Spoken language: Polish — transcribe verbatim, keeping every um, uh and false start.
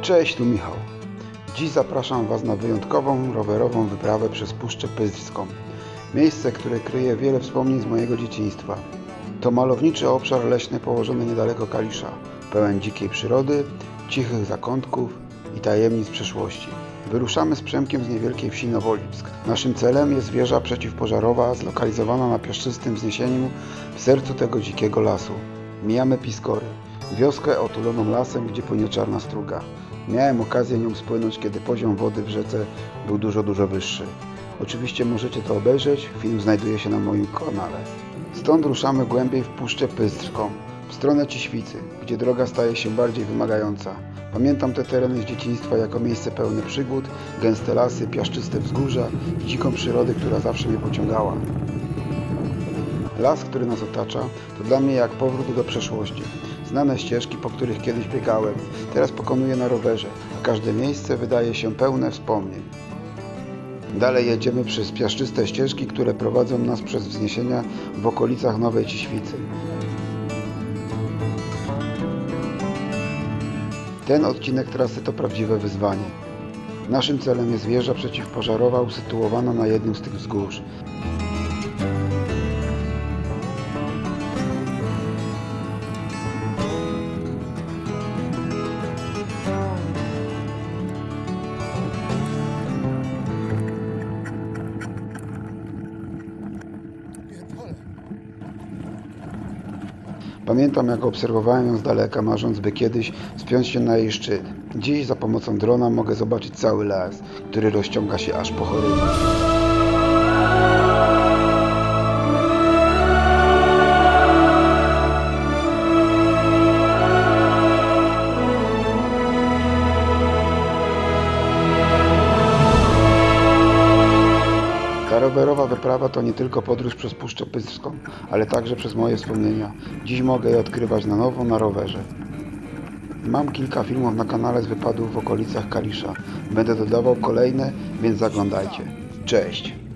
Cześć, tu Michał. Dziś zapraszam Was na wyjątkową rowerową wyprawę przez Puszczę Pyzrską. Miejsce, które kryje wiele wspomnień z mojego dzieciństwa. To malowniczy obszar leśny położony niedaleko Kalisza, pełen dzikiej przyrody, cichych zakątków i tajemnic przeszłości. Wyruszamy z Przemkiem z niewielkiej wsi Nowolipsk. Naszym celem jest wieża przeciwpożarowa zlokalizowana na piaszczystym wzniesieniu w sercu tego dzikiego lasu. Mijamy Piskory, wioskę otuloną lasem, gdzie płynie Czarna Struga. Miałem okazję nią spłynąć, kiedy poziom wody w rzece był dużo, dużo wyższy. Oczywiście możecie to obejrzeć, film znajduje się na moim kanale. Stąd ruszamy głębiej w Puszczę Pyzrską, w stronę Ciświcy, gdzie droga staje się bardziej wymagająca. Pamiętam te tereny z dzieciństwa jako miejsce pełne przygód, gęste lasy, piaszczyste wzgórza i dziką przyrodę, która zawsze mnie pociągała. Las, który nas otacza, to dla mnie jak powrót do przeszłości. Znane ścieżki, po których kiedyś biegałem, teraz pokonuję na rowerze, a każde miejsce wydaje się pełne wspomnień. Dalej jedziemy przez piaszczyste ścieżki, które prowadzą nas przez wzniesienia w okolicach Nowej Ciświcy. Ten odcinek trasy to prawdziwe wyzwanie. Naszym celem jest wieża przeciwpożarowa usytuowana na jednym z tych wzgórz. Pamiętam, jak obserwowałem ją z daleka, marząc, by kiedyś spiąć się na jej szczyt. Dziś za pomocą drona mogę zobaczyć cały las, który rozciąga się aż po horyzont. Ta rowerowa wyprawa to nie tylko podróż przez Puszczę Pyzrską, ale także przez moje wspomnienia. Dziś mogę je odkrywać na nowo na rowerze. Mam kilka filmów na kanale z wypadów w okolicach Kalisza. Będę dodawał kolejne, więc zaglądajcie. Cześć!